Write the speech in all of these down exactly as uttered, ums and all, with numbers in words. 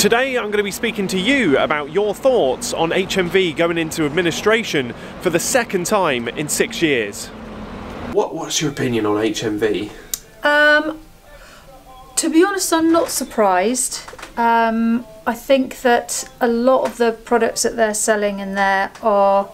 Today I'm going to be speaking to you about your thoughts on H M V going into administration for the second time in six years. What, what's your opinion on H M V? Um, to be honest, I'm not surprised. Um, I think that a lot of the products that they're selling in there are,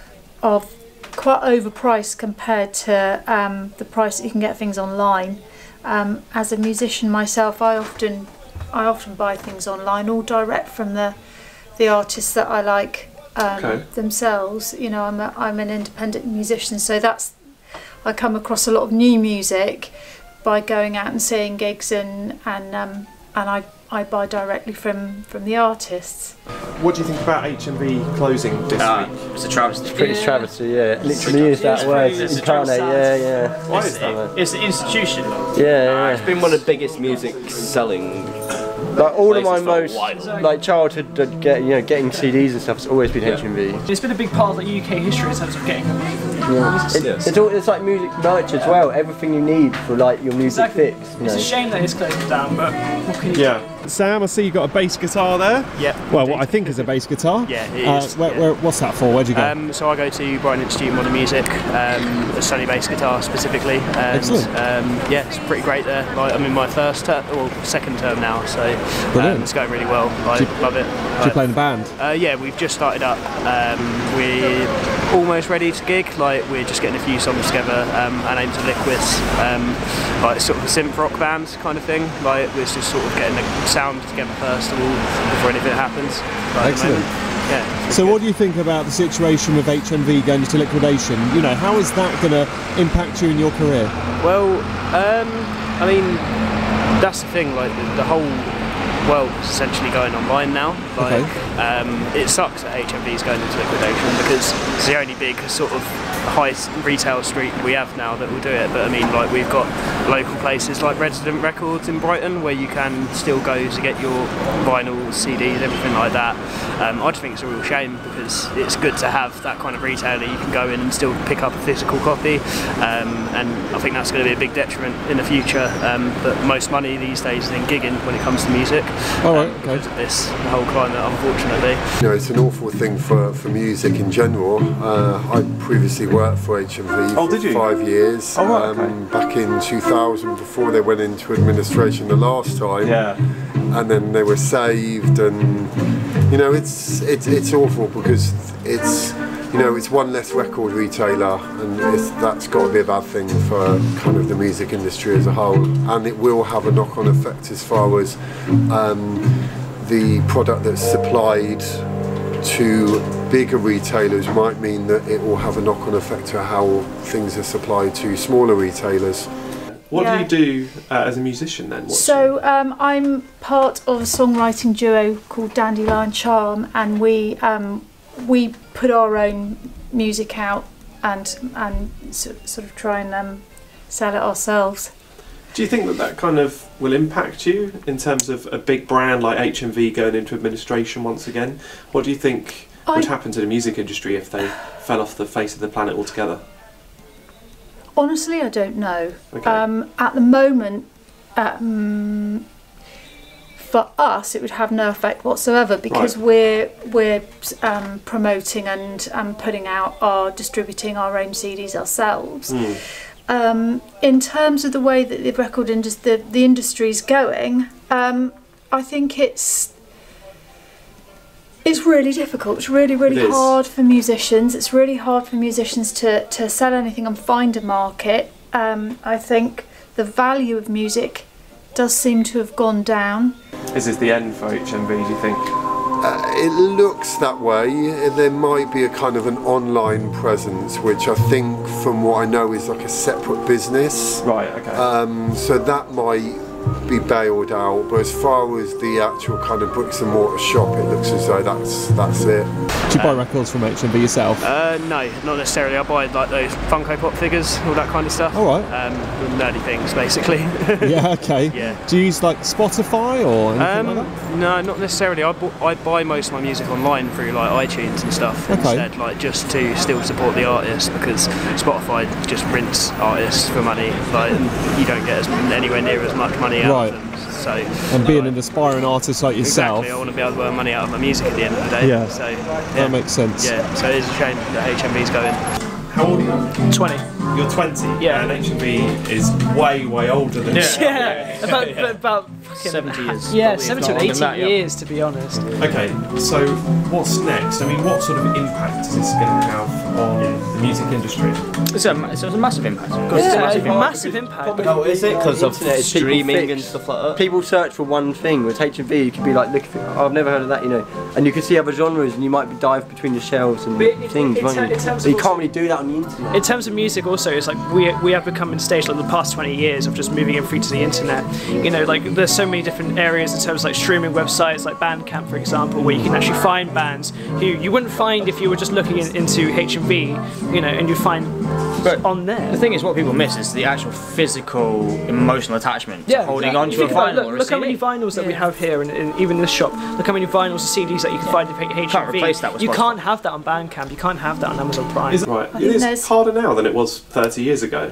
are quite overpriced compared to um, the price that you can get things online. Um, as a musician myself, I often I often buy things online, all direct from the the artists that I like um, okay. themselves. You know, I'm a, I'm an independent musician, so that's I come across a lot of new music by going out and seeing gigs, and and um, and I I buy directly from from the artists. What do you think about H M V closing this uh, week? It's a travesty. It's pretty yeah. travesty, yeah. Literally use that word. Incarnate, yeah, yeah. Why is that? It's an institution. Yeah, yeah. Uh, it's been one of the biggest music selling. Like all of my most like childhood, uh, get, you know, getting C Ds and stuff has always been yeah. H M V. It's been a big part of like, U K history in terms of getting. Yeah. It, it's all it's like music merch as well. Everything you need for like your music exactly. fix. You it's know. a shame that it's closing down, but what can you yeah. do? Sam, I see you got a bass guitar there. Yeah. Well, what I think is a bass guitar. Yeah, it uh, is. Where, yeah. where, what's that for? Where'd you go? Um, so I go to Brighton Institute of Modern Music, um, a Sony bass guitar specifically. And, Excellent. Um, yeah, it's pretty great there. Like, I'm in my first term, or second term now, so um, it's going really well. I you, love it. Do you play in the band? Uh, yeah, we've just started up. Um, we're almost ready to gig. Like we're just getting a few songs together. Um, our name's Liquids, um, like sort of a synth rock band kind of thing. Like we're just sort of getting the sound together first of all before anything happens. Like Excellent. Yeah. So what do you think about the situation with H M V going into liquidation? You know, how is that going to impact you in your career? Well, um, I mean, that's the thing. Like the, the whole world is essentially going online now. Like, okay. um, it sucks that H M V is going into liquidation because it's the only big sort of high retail street we have now that will do it. But I mean, like we've got local places like Resident Records in Brighton where you can still go to get your vinyl, C Ds, everything like that. Um, I just think it's a real shame because it's good to have that kind of retailer you can go in and still pick up a physical copy. Um, and I think that's going to be a big detriment in the future. Um, but most money these days is in gigging when it comes to music. All right, um, okay. Because of this the whole climate, unfortunately. You know, it's an awful thing for, for music in general. Uh, I previously worked for H M V oh, for did you? five years. Oh, right, um, okay. Back in two thousand, before they went into administration the last time. Yeah. And then they were saved, and you know, it's it's it's awful because it's you know it's one less record retailer, and it's, that's got to be a bad thing for kind of the music industry as a whole, and it will have a knock-on effect as far as um, the product that's supplied to bigger retailers might mean that it will have a knock-on effect to how things are supplied to smaller retailers. What yeah. do you do uh, as a musician then? What's so um, I'm part of a songwriting duo called Dandelion Charm, and we um, we put our own music out and and sort of try and um, sell it ourselves. Do you think that that kind of will impact you in terms of a big brand like H M V going into administration once again? What do you think I, would happen to the music industry if they fell off the face of the planet altogether? Honestly, I don't know. Okay. Um, at the moment, um, for us, it would have no effect whatsoever because right. we're we're um, promoting and um, putting out our distributing our own C Ds ourselves. Mm. Um, in terms of the way that the record industry, the, the industry is going, um, I think it's it's really difficult. It's really, really it hard for musicians. It's really hard for musicians to, to sell anything and find a market. Um, I think the value of music does seem to have gone down. Is this the end for H M V, do you think? Uh, it looks that way. There might be a kind of an online presence, which I think, from what I know, is like a separate business. Right, okay. Um, so that might be bailed out, but as far as the actual kind of bricks and mortar shop, it looks as though that's that's it. Do you buy records from H M V yourself? Uh, no, not necessarily. I buy like those Funko Pop figures, all that kind of stuff. All right. Um, nerdy things, basically. Yeah. Okay. Yeah. Do you use like Spotify or anything um, like that? No, not necessarily. I, bu I buy most of my music online through like iTunes and stuff okay. instead, like just to still support the artist because Spotify just rinse artists for money, like and you don't get as, anywhere near as much money money out Right. of them. So, And being an aspiring artist like yourself. exactly, I want to be able to earn money out of my music at the end of the day. Yeah. So, yeah. That makes sense. Yeah, so it's a shame that H M V's going. How old are you? twenty. You're twenty. Yeah. And H M V is way, way older than you. Yeah, about, about fucking seventy years. Yeah, probably, seventy or if not eighty longer than that, yeah. years to be honest. Okay, so what's next? I mean, what sort of impact is this going to have on the music industry? It's a, it's a massive impact. Of course, Yeah, it's a massive impact. massive impact. Oh, is it? Because of Internet is people streaming fix. and stuff like that? People search for one thing. With H M V, you could be like, look, oh, I've never heard of that, you know. And you can see other genres, and you might be dive between the shelves and But it- things, it- won't in you? terms But you of can't really do that on the internet. In terms of music also, it's like we, we have become in a stage like the past twenty years of just moving everything to the internet. You know, like there's so many different areas in terms of like streaming websites like Bandcamp, for example, where you can actually find bands who you wouldn't find if you were just looking in, into H M V, you know, and you find But on there. the thing is, what people miss is the actual physical, emotional attachment to Yeah, holding exactly. on If to a you find- vinyl look, or a look C how D. many vinyls that we have here, and, and even in this shop. Look how many vinyls and C Ds that you can find in H M V. Can't replace that with You Spotify. can't have that on Bandcamp. You can't have that on Amazon Prime. Is right. think It is there's- harder now than it was thirty years ago.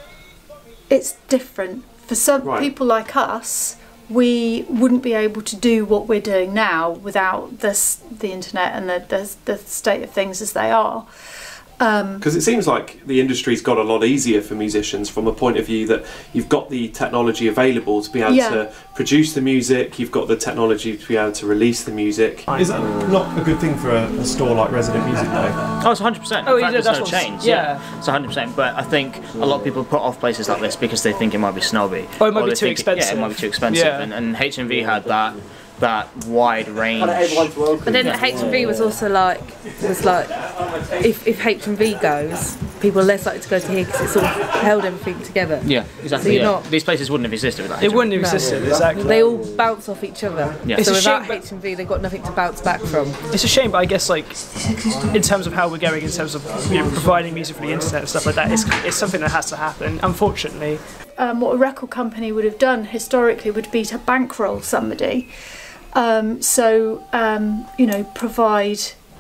It's different. For some Right. people like us, we wouldn't be able to do what we're doing now without this, the internet and the, the, the state of things as they are. Um, Because it seems like the industry's got a lot easier for musicians from a point of view that you've got the technology available to be able Yeah. to produce the music, you've got the technology to be able to release the music. Is that not a good thing for a, a store like Resident Music though? Oh, it's one hundred percent. Oh, In yeah, fact, there's that's no what's- change. yeah. It's one hundred percent. But I think a lot of people put off places like this because they think it might be snobby. Or it might be they too think Yeah, expensive. it might be too expensive. Yeah. And, and H M V had that that wide range. Kind of everyone's welcome. But then H M V was also like, was like, if, if H M V goes, people are less likely to go to here because it sort of held everything together. Yeah, So exactly. you're yeah. not- These places wouldn't have existed without It H M V. wouldn't have No. existed, exactly. They all bounce off each other. Yeah. It's So a shame, without but- H M V, they've got nothing to bounce back from. It's a shame, but I guess like in terms of how we're going, in terms of you know, providing music for the internet and stuff like that, it's, it's something that has to happen. Unfortunately, um, what a record company would have done historically would be to bankroll somebody. Um, so, um, you know, provide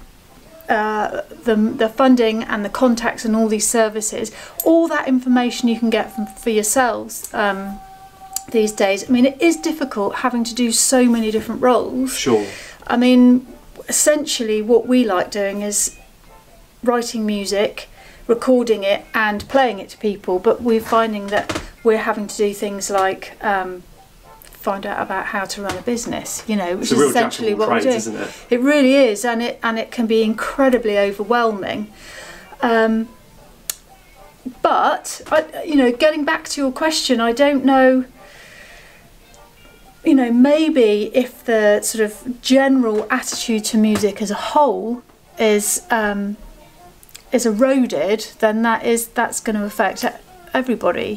uh, the, the funding and the contacts and all these services, all that information you can get from, for yourselves um, these days. I mean, it is difficult having to do so many different roles. Sure. I mean, essentially what we like doing is writing music, recording it and playing it to people, but we're finding that we're having to do things like um, find out about how to run a business, you know, which It's a is real jack of essentially all what we're trades, doing. isn't it? It really is, and it and it can be incredibly overwhelming. Um, but I, you know, getting back to your question, I don't know. You know, maybe if the sort of general attitude to music as a whole is um, is eroded, then that is that's going to affect everybody.